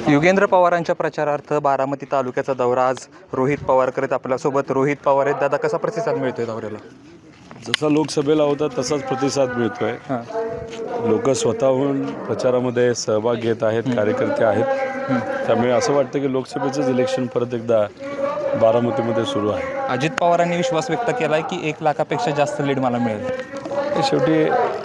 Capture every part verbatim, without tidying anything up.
युगेंद्र पवारांच्या प्रचारार्थ बारामती तालुक्याचा दौरा आज रोहित पवार करत आपल्यासोबत रोहित पवार आहेत. दादा, कसा प्रतिसाद मिळतोय दौऱ्याला? जसा लोकसभेला होता तसाच प्रतिसाद मिळतोय. लोक स्वतःहून प्रचारामध्ये सहभाग घेत आहेत, कार्यकर्ते आहेत. त्यामुळे असं वाटतं की लोकसभेचंच इलेक्शन परत एकदा बारामतीमध्ये सुरू आहे. अजित पवारांनी विश्वास व्यक्त केला की एक लाखापेक्षा जास्त लीड मला मिळेल. शेवटी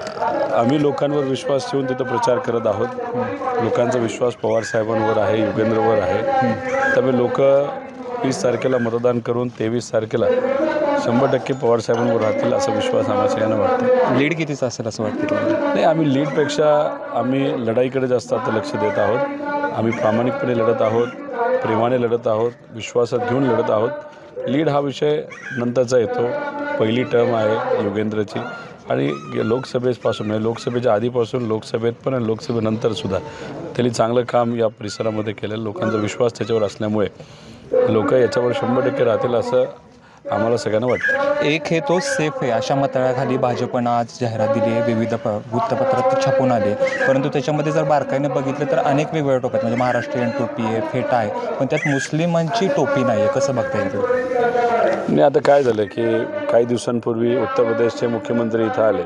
आम्ही लोकांवर विश्वास ठेवून तिथं प्रचार करत आहोत. लोकांचा विश्वास पवार साहेबांवर आहे, युगेंद्रवर आहे. त्यामुळे लोक वीस तारखेला मतदान करून तेवीस तारखेला शंभर टक्के पवार साहेबांवर राहतील असा विश्वास आम्हाला सगळ्यांना वाटतं. लीड कितीचा असेल असं वाटतं? नाही, आम्ही लीडपेक्षा आम्ही लढाईकडे जास्त आता लक्ष देत आहोत. आम्ही प्रामाणिकपणे लढत आहोत, प्रेमाने लढत आहोत, विश्वासात घेऊन लढत आहोत. लीड हा विषय नंतरचा येतो. पहिली टर्म आहे युगेंद्रची आणि लोकसभेपासून म्हणजे लोकसभेच्या आधीपासून लोकसभेत पण आणि लोकसभेनंतरसुद्धा त्यांनी चांगलं काम या परिसरामध्ये केलं. लोकांचा विश्वास त्याच्यावर असल्यामुळे लोक याच्यावर शंभर टक्के राहतील असं आम्हाला सगळ्यांना वाटतं. एक हे तो सेफ आहे अशा मतळ्याखाली भाजपनं आज जाहिरात दिली आहे, विविध प वृत्तपत्रात ते छापून आले. परंतु त्याच्यामध्ये जर बारकाईने बघितलं तर अनेक वेगवेगळ्या टोप्यात म्हणजे महाराष्ट्रीयन टोपी आहे, फेटा आहे, पण त्यात मुस्लिमांची टोपी नाही आहे. कसं बघता येईल? नाही, आता काय झालं की काही दिवसांपूर्वी उत्तर प्रदेशचे मुख्यमंत्री इथं आले.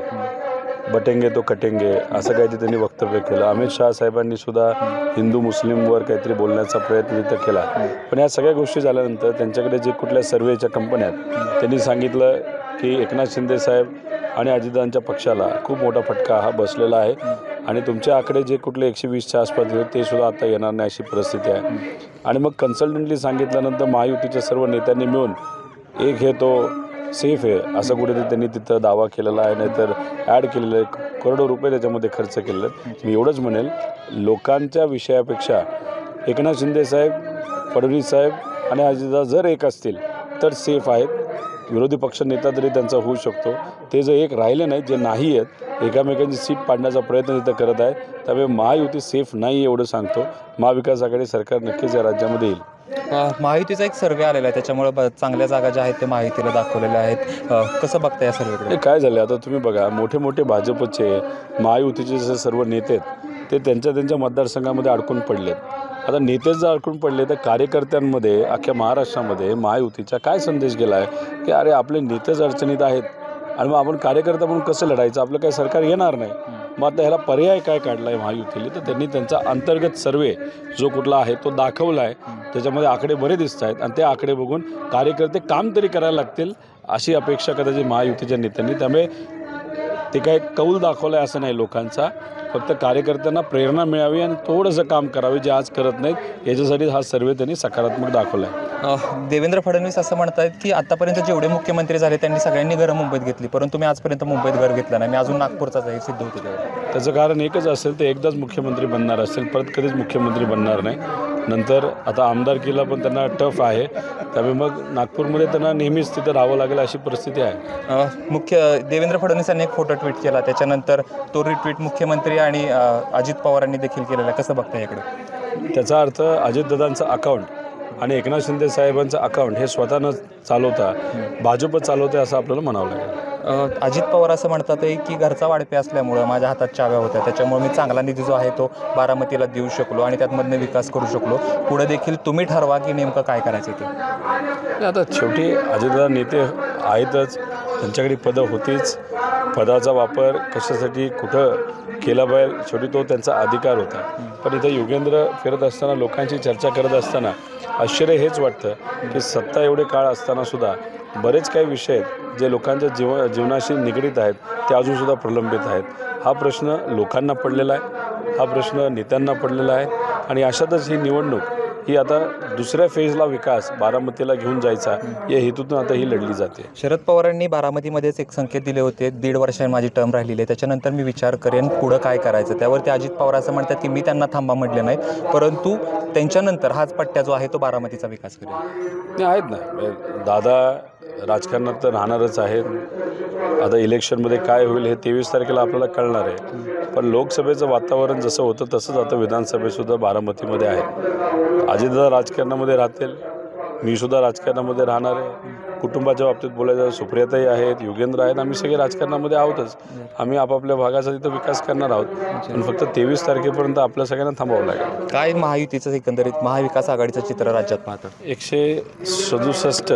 बटेंगे तो कटेंगे असं काहीतरी त्यांनी वक्तव्य केलं. अमित शहा साहेबांनी सुद्धा हिंदू मुस्लिमवर काहीतरी बोलण्याचा प्रयत्न तिथं केला. पण या सगळ्या गोष्टी झाल्यानंतर त्यांच्याकडे जे कुठल्या सर्वेच्या कंपन्या आहेत त्यांनी सांगितलं की एकनाथ शिंदे साहेब आणि अजितदादांच्या पक्षाला खूप मोठा फटका हा बसलेला आहे आणि तुमचे आकडे जे कुठले एकशे वीसच्या आसपास होते ते सुद्धा आता येणार नाही अशी परिस्थिती आहे. आणि मग कन्सल्टंटली सांगितल्यानंतर महायुतीच्या सर्व नेत्यांनी मिळून एक हे तो सेफ आहे असं कुठेतरी त्यांनी तिथं दावा केलेला आहे. नाहीतर ॲड केलेलं आहे, करोडो रुपये त्याच्यामध्ये खर्च केलेले आहेत. मी एवढंच म्हणेल, लोकांच्या विषयापेक्षा एकनाथ शिंदे साहेब, फडणवीस साहेब आणि अजितदादा जर एक असतील तर सेफ आहेत. विरोधी पक्ष नेता तरी त्यांचा होऊ शकतो. ते जर एक राहिले नाहीत, जे नाही आहेत, एकामेकांची सीट पाडण्याचा प्रयत्न तिथं करत आहे. त्यामुळे महायुती सेफ नाही एवढं सांगतो. महाविकास आघाडी सरकार नक्कीच या राज्यामध्ये येईल. महायुतीचा एक सर्वे आलेला आहे, त्याच्यामुळे ब चांगल्या जागा ज्या आहेत ते महायुतीला दाखवलेल्या आहेत. कसं बघता या सर्वेकडे? काय झालं आता तुम्ही बघा, मोठे मोठे भाजपचे महायुतीचे जे सर्व नेते आहेत ते त्यांच्या त्यांच्या मतदारसंघामध्ये अडकून पडलेत. आता नेतेच जर अडकून पडले तर कार्यकर्त्यांमध्ये अख्ख्या महाराष्ट्रामध्ये महायुतीचा काय संदेश गेला आहे की अरे आपले नेतेच अडचणीत आहेत आणि मग आपण कार्यकर्ता म्हणून कसं लढायचं, आपलं काही सरकार येणार नाही. मग आता ह्याला पर्याय काय काढला आहे महायुतीने, तर त्यांनी त्यांचा अंतर्गत सर्वे जो कुठला आहे तो दाखवला आहे. त्याच्यामध्ये आकडे बरे दिसत आहेत आणि ते आकडे बघून कार्यकर्ते काम तरी करायला लागतील अशी अपेक्षा कदाचित महायुतीच्या नेत्यांनी. त्यामुळे ते काय कौल दाखवलं आहे असं नाही लोकांचा, फक्त कार्यकर्त्यांना प्रेरणा मिळावी आणि थोडंसं काम करावे जे आज करत नाहीत याच्यासाठी हा सर्वे त्यांनी सकारात्मक दाखवला आहे. देवेंद्र फडणवीस असं म्हणतात की आतापर्यंत जेवढे मुख्यमंत्री झाले त्यांनी सगळ्यांनी घरं मुंबईत घेतली, परंतु मी आजपर्यंत मुंबईत घर घेतलं नाही, मी अजून नागपूरचाच आहे, सिद्ध होते. त्याचं कारण एकच असेल, ते एकदाच मुख्यमंत्री बनणार असेल, परत कधीच मुख्यमंत्री बनणार नाही. नंतर आता आमदारकीला पण त्यांना टफ आहे. त्यामुळे मग नागपूरमध्ये त्यांना नेहमीच तिथं राहावं लागेल अशी परिस्थिती आहे. मुख्य देवेंद्र फडणवीसांनी एक फोटो ट्विट केला, त्याच्यानंतर तो रिट्विट मुख्यमंत्री आणि अजित पवारांनी देखील केलेला आहे. कसं बघता इकडे? त्याचा अर्थ अजितदादांचं अकाउंट आणि एकनाथ शिंदे साहेबांचं अकाउंट हे स्वतः न चालवता भाजप चालवते असं आपल्याला म्हणावं लागेल. अजित पवार असं म्हणतात आहे की घरचा वाढपे असल्यामुळं माझ्या हातात चाव्या होत्या, त्याच्यामुळे मी चांगला निधी जो आहे तो बारामतीला देऊ शकलो आणि त्यातमधनं विकास करू शकलो. पुढे देखील तुम्ही ठरवा की नेमकं काय करायचं ते. आता शेवटी अजितदादा नेते आहेतच, त्यांच्याकडे पदं होतीच. पदाचा वापर कशासाठी कुठं केला पाहिजे शेवटी तो त्यांचा अधिकार होता. पण इथं युगेंद्र फिरत असताना लोकांची चर्चा करत असताना आश्चर्य हेच वाटतं की सत्ता एवढे काळ असतानासुद्धा बरेच काही विषय आहेत जे लोकांच्या जीव जीवनाशी निगडीत आहेत ते अजूनसुद्धा प्रलंबित आहेत. हा प्रश्न लोकांना पडलेला आहे, हा प्रश्न नेत्यांना पडलेला आहे आणि अशातच ही निवडणूक ही आता दुसऱ्या फेजला विकास बारामतीला घेऊन जायचा या हेतूतून आता ही लढली जाते. शरद पवारांनी बारामतीमध्येच एक संकेत दिले होते, दीड वर्षांनी माझी टर्म राहिलेली आहे, त्याच्यानंतर मी विचार करेन पुढं काय करायचं. त्यावरती अजित पवार असं म्हणतात की मी त्यांना थांबा म्हटले नाही, परंतु त्यांच्यानंतर हाच पट्ट्या जो आहे तो बारामतीचा विकास करेल. ते आहेत ना, दादा राजकारणात तर राहणारच आहेत. आता इलेक्शनमध्ये काय होईल हे तेवीस तारखेला आपल्याला कळणार आहे. पण लोकसभेचं वातावरण जसं होतं तसंच आता विधानसभेसुद्धा बारामतीमध्ये आहे. अजितदादा राजकारणामध्ये राहतील, मी सुद्धा राजकारणामध्ये राहणार आहे. कुटुंबाच्या बाबतीत बोलायचं सुप्रियाताई आहेत, युगेंद्र आहेत, आम्ही सगळे राजकारणामध्ये आहोतच. आम्ही आपापल्या भागाचा तिथं विकास करणार आहोत. पण फक्त तेवीस तारखेपर्यंत आपल्या सगळ्यांना थांबावं लागेल. काय महायुतीचं एकंदरीत महाविकास आघाडीचं चित्र राज्यात पाहतं? एकशे सदुसष्ट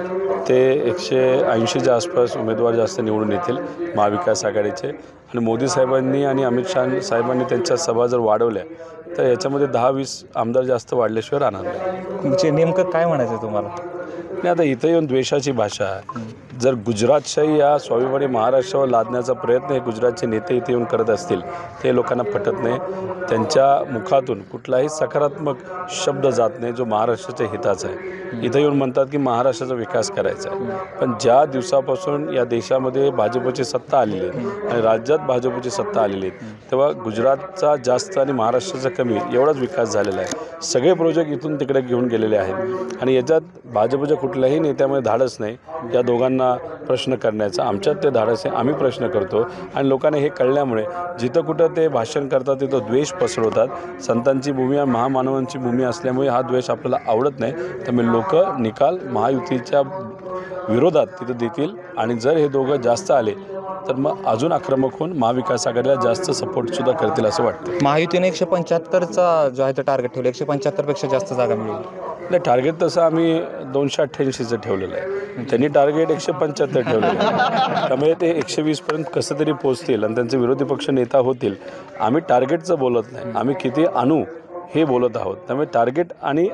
ते एकशे ऐंशीच्या आसपास उमेदवार जास्त निवडून येतील महाविकास आघाडीचे. आणि मोदी साहेबांनी आणि अमित शहा साहेबांनी त्यांच्या सभा जर वाढवल्या तर याच्यामध्ये दहा वीस आमदार जास्त वाढल्याशिवाय राहणार नाही. म्हणजे नेमकं काय म्हणायचं तुम्हाला? नाही, आता इथं येऊन द्वेषाची भाषा आहे. जर गुजरातशाही या स्वाभिमानी महाराष्ट्रावर लादण्याचा प्रयत्न हे गुजरातचे नेते इथे येऊन करत असतील ते लोकांना पटत नाही. त्यांच्या मुखातून कुठलाही सकारात्मक शब्द जात नाही जो महाराष्ट्राच्या हिताचा आहे. इथं येऊन म्हणतात की महाराष्ट्राचा विकास करायचा आहे. पण ज्या दिवसापासून या देशामध्ये भाजपची सत्ता आलेली आहे आणि राज्यात भाजपची सत्ता आलेली आहे तेव्हा गुजरातचा जास्त आणि महाराष्ट्राचा कमी एवढाच विकास झालेला आहे. सगळे प्रोजेक्ट इथून तिकडे घेऊन गेलेले आहेत आणि याच्यात भाजपच्या कुठल्याही नेत्यामध्ये धाडस नाही या दोघांना प्रश्न करण्याचा. आमच्यात ते धाडस आहे, आम्ही प्रश्न करतो आणि लोकांना हे कळल्यामुळे जिथं कुठं ते भाषण करतात तिथं द्वेष पसरवतात. संतांची भूमी आणि महामानवांची भूमी असल्यामुळे हा द्वेष आपल्याला आवडत नाही. त्यामुळे लोक निकाल महायुतीच्या विरोधात तिथं देतील आणि जर हे दोघं जास्त आले तर मग अजून आक्रमक होऊन महाविकास आघाडीला जास्त सपोर्टसुद्धा करतील असं वाटतं. महायुतीने एकशे पंच्याहत्तरचा जो आहे तो टार्गेट ठेवला, एकशे पंच्याहत्तरपेक्षा जास्त जागा मिळेल. नाही, टार्गेट तसं आम्ही दोनशे अठ्ठ्याऐंशीचं ठेवलेलं आहे. त्यांनी टार्गेट एकशे पंच्याहत्तर ठेवलेलं आहे. त्यामुळे ते एकशे वीसपर्यंत कसं तरी पोचतील आणि त्यांचे विरोधी पक्ष नेता होतील. आम्ही टार्गेटचं बोलत नाही, आम्ही किती आणू हे बोलत आहोत. त्यामुळे टार्गेट आणि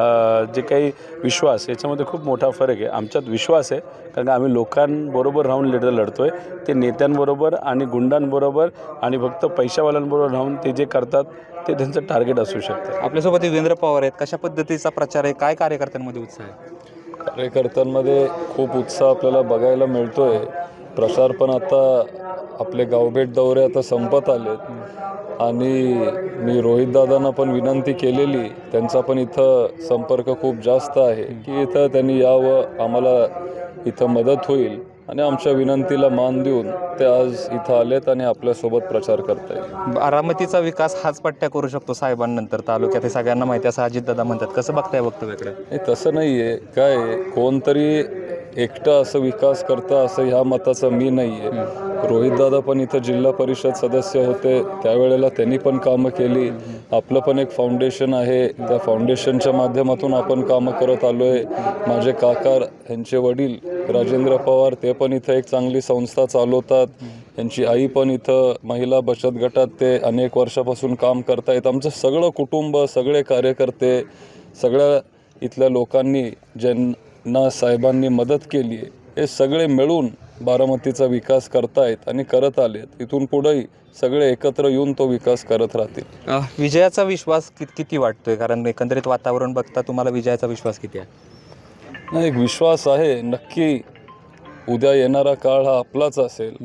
जे काही विश्वास याच्यामध्ये खूप मोठा फरक आहे. आमच्यात विश्वास आहे कारण आम्ही लोकांबरोबर राहून लढ लढतो आहे. ते नेत्यांबरोबर आणि गुंडांबरोबर आणि फक्त पैशावाल्यांबरोबर राहून ते जे करतात ते त्यांचं टार्गेट असू शकतं. आपल्यासोबत युगेंद्र पवार आहेत. कशा पद्धतीचा प्रचार आहे? काय कार्यकर्त्यांमध्ये उत्साह आहे? कार्यकर्त्यांमध्ये खूप उत्साह आपल्याला बघायला मिळतो आहे. प्रचार पण आता आपले गावभेट दौरे आता संपत आलेत आणि मी रोहितदादांना पण विनंती केलेली, त्यांचा पण इथं संपर्क खूप जास्त आहे की इथं त्यांनी यावं, आम्हाला इथं मदत होईल आणि आमच्या विनंतीला मान देऊन ते आज इथं आलेत आणि आपल्यासोबत प्रचार करत आहेत. बारामतीचा विकास हाच पट्ट्या करू शकतो साहेबांनंतर तालुक्यात, हे सगळ्यांना माहिती असं अजितदादा म्हणतात. कसं बघताय वक्तव्याकडे? नाही, तसं नाही आहे. काय कोणतरी एकटं असं विकास करता असं ह्या मताचं मी नाही आहे. रोहितदादा पण इथं जिल्हा परिषद सदस्य होते, त्यावेळेला त्यांनी पण कामं केली. आपलं पण एक फाउंडेशन आहे, त्या फाउंडेशनच्या माध्यमातून आपण कामं करत आलो आहे. माझे काका यांचे वडील राजेंद्र पवार ते पण इथं एक चांगली संस्था चालवतात. यांची आई पण इथं महिला बचत गटात ते अनेक वर्षापासून काम करतायत. आमचं सगळं कुटुंब, सगळे कार्यकर्ते, सगळ्या इथल्या लोकांनी ज्यांना साहेबांनी मदत केली आहे हे सगळे मिळून बारामतीचा विकास करतायत आणि करत आलेत. इथून पुढेही सगळे एकत्र येऊन तो विकास करत राहतील. विजयाचा विश्वास कि किती वाटतोय? कारण एकंदरीत वातावरण बघता तुम्हाला विजयाचा विश्वास किती आहे? नाही, एक विश्वास आहे नक्की. उद्या येणारा काळ हा आपलाच असेल.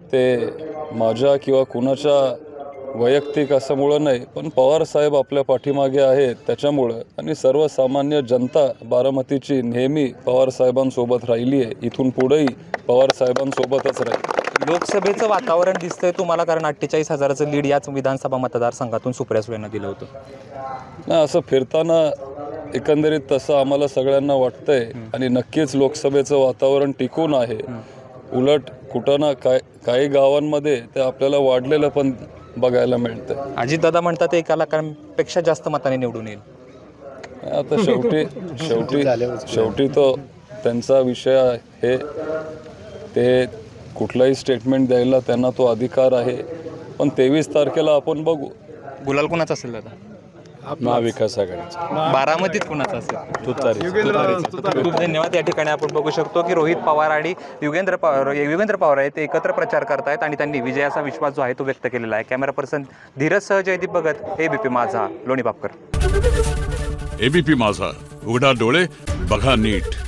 ते माझ्या किंवा कुणाच्या वैयक्तिक असल्यामुळं नाही, पण पवारसाहेब आपल्या पाठीमागे आहेत त्याच्यामुळं आणि सर्वसामान्य जनता बारामतीची नेहमी पवारसाहेबांसोबत राहिली आहे. इथून पुढेही पवारसाहेबांसोबतच राहील. लोकसभेचं वातावरण दिसतंय तुम्हाला? कारण अठ्ठेचाळीस हजाराचं लीड याच विधानसभा मतदारसंघातून सुप्रिया सुळेंना दिलं होतं. नाही, असं फिरताना एकंदरीत तसं आम्हाला सगळ्यांना वाटतंय आणि नक्कीच लोकसभेचं वातावरण टिकून आहे. उलट कुठं ना काय काही गावांमध्ये ते आपल्याला वाढलेलं पण बघायला मिळतं. अजितदादा म्हणतात एका लाखांपेक्षा जास्त मताने निवडून येईल. आता शेवटी शेवटी शेवटी तो त्यांचा विषय आहे. ते कुठलाही स्टेटमेंट द्यायला त्यांना तो अधिकार आहे. पण तेवीस तारखेला आपण बघू. गुलाल कुणाचा असेल दादा? महाविकास आघाडीचा. बारामतीत कुणाचा असेल? तुतारी. खूप धन्यवाद. या ठिकाणी आपण बघू शकतो की रोहित पवार आणि युगेंद्र पवार युगेंद्र पवार आहेत ते एकत्र प्रचार करतायत आणि त्यांनी विजयाचा विश्वास जो आहे तो व्यक्त केलेला आहे. कॅमेरा पर्सन धीरज सह जयदीप भगत, एबीपी माझा, लोणी बापकर. एबीपी माझा, उघडा डोळे बघा नीट.